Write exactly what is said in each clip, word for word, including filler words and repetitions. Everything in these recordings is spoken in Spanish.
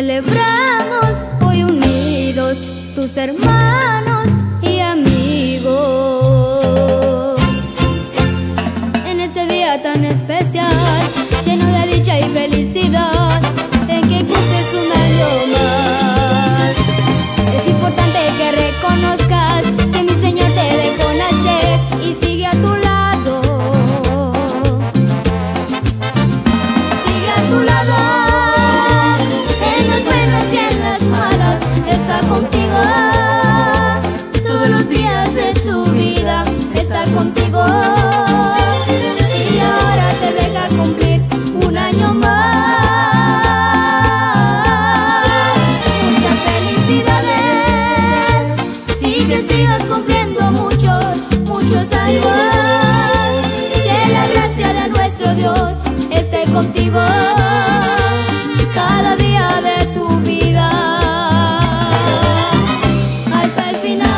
celebramos hoy unidos, tus hermanos y amigos. En este día tan especial, lleno de dicha y felicidad, en que cumples un año más, es importante que reconozcas que mi Señor te dejó nacer y sigue a tu lado. Sigue a tu lado, en las buenas y en las malas, está contigo. Todos los días de tu vida está contigo. Y ahora te deja cumplir un año más. Muchas felicidades y que sigas cumpliendo muchos, muchos años. Que la gracia de nuestro Dios esté contigo cada día de tu vida hasta el final.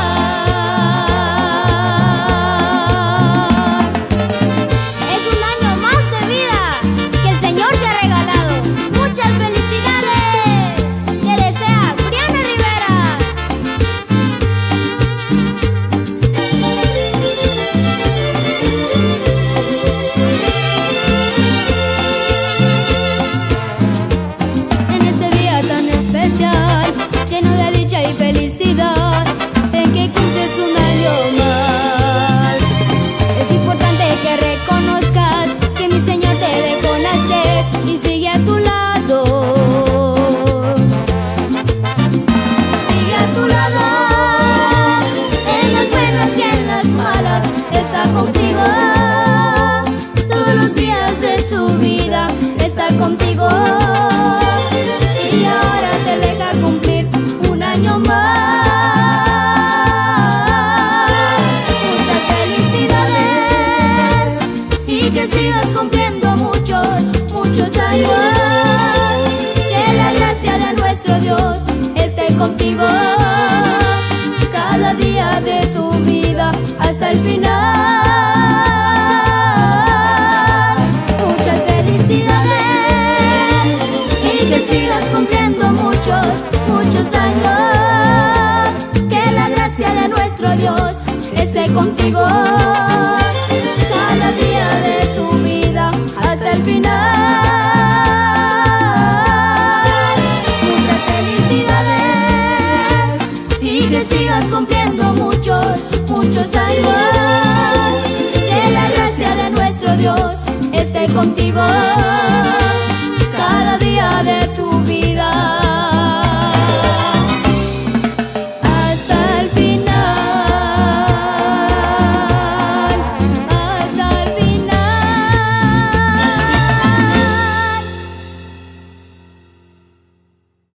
Es un año más de vida que el Señor te ha regalado. Muchas felicidades. Te desea Briana Rivera. En este día tan especial, lleno de dicha y felicidad, en que cumples un año más, es importante que reconozcas que mi Señor te dejó nacer y sigue a tu lado. Sigue a tu lado, en las buenas y en las malas, está contigo. Todos los días de tu vida está contigo. Y ahora te deja cumplir un año más. Muchas felicidades y que sigas cumpliendo muchos, muchos años. Que la gracia de nuestro Dios esté contigo cada día de tu vida hasta el final. Muchas felicidades y que sigas cumpliendo muchos, muchos años. Que la gracia de nuestro Dios esté contigo cada día de tu vida hasta el final. Muchas felicidades y que sigas cumpliendo muchos, muchos años. Que la gracia de nuestro Dios esté contigo cada día de